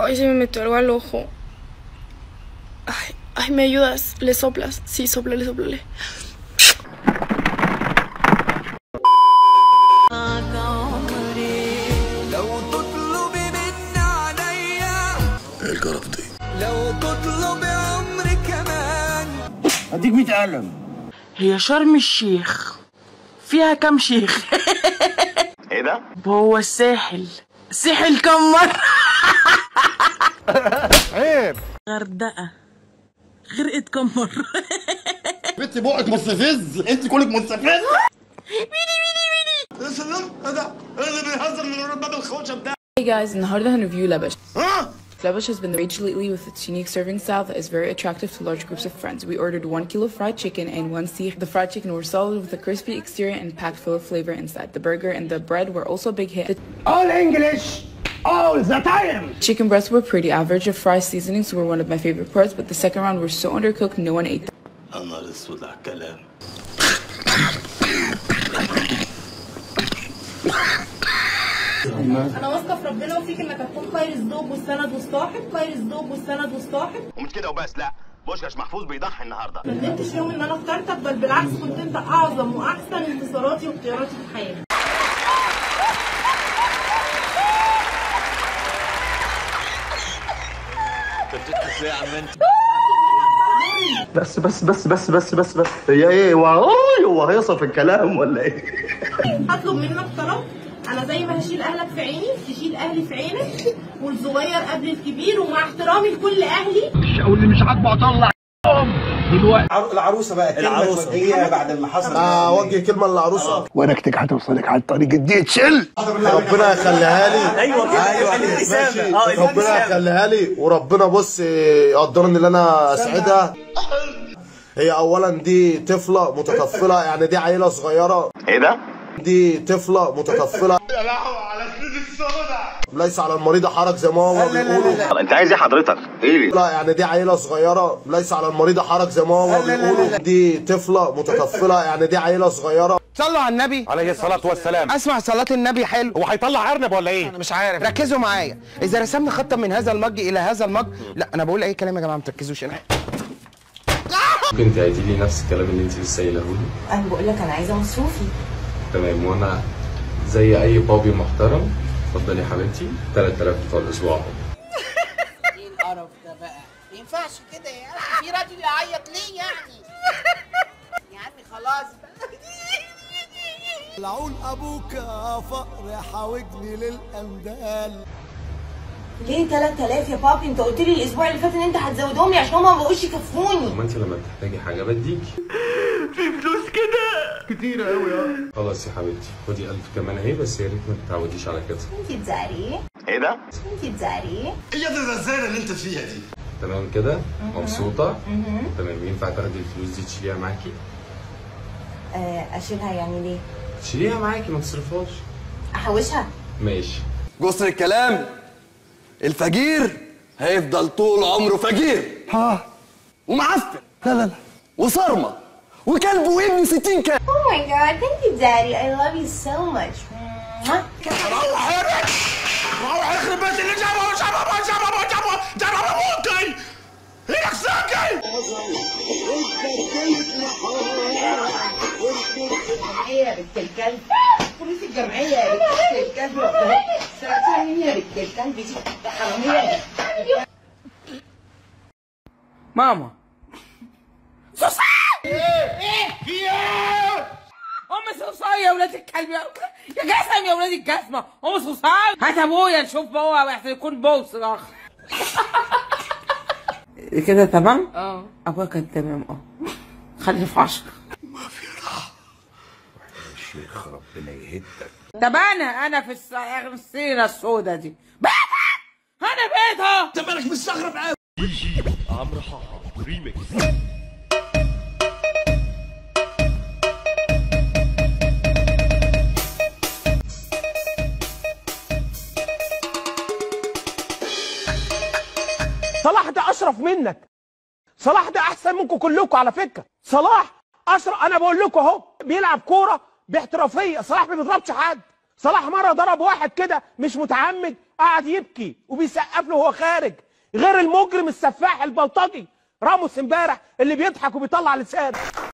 Ay, se me metió algo al ojo. Ay, ¿me ayudas? ¿Le soplas? Sí, sóplale, sóplale. القرف دي لو تطلب عمري كمان اديك 100 قلم. هي شرم الشيخ فيها كام شيخ؟ ايه ده؟ هو الساحل كم مرة؟ عيب. غردقة غرقت كم مرة؟ بنتي بقك مستفز، انت كلك مستفز. يا سلام، هذا اللي بيهزر من باب الخوشه بتاعه. Hey guys, النهارده هنريفيو لبش. Lavish has been the rage lately with its unique serving style that is very attractive to large groups of friends. We ordered 1 kilo fried chicken and 1 seekh. The fried chicken were solid with a crispy exterior and packed full of flavor inside. The burger and the bread were also a big hit. All English all the time. Chicken breasts were pretty average. The fry seasonings were one of my favorite parts, but the second round were so undercooked no one ate them. انا اسود على الكلام. انا واثقه في ربنا وفيك انك هتكون خير الزوج والسند والصاحب، خير الزوج والسند والصاحب. ومش كده وبس، لا بوشكاش محفوظ بيضحي النهارده. ما ندمتش يوم ان انا اخترتك، بل بالعكس كنت انت اعظم واحسن انتصاراتي واختياراتي في حياتي. ازاي يا عم انت؟ بس هي ايه؟ هو هيصل في الكلام ولا ايه؟ هطلب منك طلب، انا زي ما هشيل اهلك في عيني تشيل اهلي في عينك، والصغير قبل الكبير، ومع احترامي لكل اهلي. واللي مش عاجبه اطلع دلوقتي. العروسه بقى كلمه توجهيها بعد اللي حصل. اوجه كلمه للعروسه. ورقتك هتوصلك على الطريق دي تشل. ربنا يخليها لي. ايوه ماشي. ربنا يخليها لي، وربنا بص يقدرني ان انا اسعدها. هي اولا دي طفله متطفله، يعني دي عيله صغيره. ايه ده؟ دي طفله متطفله. يا لهوي على السيد السوداء. ليس على المريض حرج زي ما هو بيقولوا. انت عايز ايه حضرتك؟ ايه؟ لا يعني دي عيله صغيره، ليس على المريض حرج زي ما هو بيقولوا. دي طفله متطفله، يعني دي عيله صغيره. صلوا على النبي عليه الصلاه والسلام. اسمع صلاه النبي حلو. هو هيطلع ارنب ولا ايه؟ انا مش عارف. ركزوا معايا، اذا رسمنا خطه من هذا المج الى هذا المج. لا انا بقول اي كلام يا جماعه، ما تركزوش. انا ممكن تعيدي لي نفس الكلام اللي انت لسه قايله لي؟ انا بقول لك انا عايزه مصروفي. تمام، وانا زي اي بابي محترم اتفضلي يا حبيبتي 3000 بتوع الاسبوع اهو. ايه القرف ده بقى؟ ما ينفعش كده يا اخي، في راجل يعيط ليه يعني؟ يا عمي خلاص بقى. لعون ابوك يا فقر حاوجني للاندال. ليه 3000 يا بابي؟ انت قلت لي الاسبوع اللي فات ان انت هتزودهم لي عشان هما ما بقوش يكفوني. ما انت لما بتحتاجي حاجه بديكي. في فلوس كده كتيره قوي. خلاص يا حبيبتي خدي 1000 كمان اهي، بس يا ريت ما تتعوديش على كده. انت تزعري؟ ايه ده؟ انت تزعري؟ ايه الرزاله اللي انت فيها دي؟ تمام كده؟ مبسوطه؟ تمام. ينفع تاخدي الفلوس دي تشيليها معاكي؟ اشيلها يعني ليه؟ تشيليها معاكي ما تصرفهاش. احوشها؟ ماشي. قصر الكلام، الفقير هيفضل طول عمره فقير. ومعفن. لا وصرمه وكلب وابن 60 كلب. Oh my god, thank you daddy, I love you so much. روح يخرب بيت اللي جابه موتي. هيك ساكي. الجمعية يا بنت الكلب، فلوس الجمعية يا بنت الكلب، سرقتها مني يا بنت الكلب، دي حرامية. ماما صوصاي. ايه في ايه؟ ام صوصاي يا ولاد الكلب، يا جسم يا ولاد الجسمه، ام صوصاي. هات ابويا نشوف بابا احسن يكون بوس اخ. كده تمام؟ ابويا كان تمام. خليني في 10. ما في راحه. الشيخ ربنا يهدك. طب انا في السيره السوداء دي بيتها، انا بيتها. انت مالك مستغرب قوي. عمرو حاحة ريميكس. صلاح ده اشرف منك. صلاح ده احسن منكم كلكم على فكره. صلاح اشرف، انا بقول لكم اهو بيلعب كوره باحترافيه. صلاح ما بيضربش حد. صلاح مره ضرب واحد كده مش متعمد، قعد يبكي وبيسقف له وهو خارج، غير المجرم السفاح البلطجي راموس امبارح اللي بيضحك وبيطلع لسانه.